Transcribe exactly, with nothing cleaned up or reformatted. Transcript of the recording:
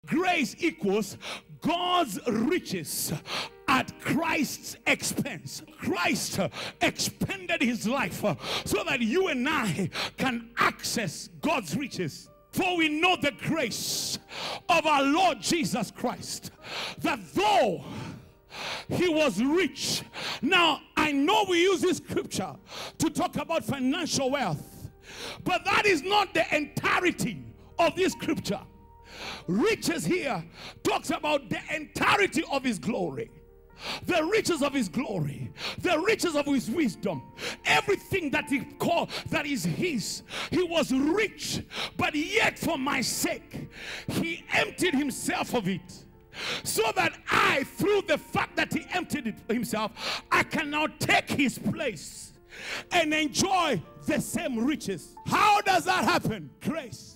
Grace equals God's riches at Christ's expense. Christ expended his life so that you and I can access God's riches. For we know the grace of our Lord Jesus Christ, that though he was rich. Now, I know we use this scripture to talk about financial wealth, but that is not the entirety of this scripture. Riches here talks about the entirety of his glory, the riches of his glory, the riches of his wisdom, everything that he called that is his. He was rich, but yet for my sake he emptied himself of it, so that I, through the fact that he emptied it himself, I can now take his place and enjoy the same riches. How does that happen? Grace.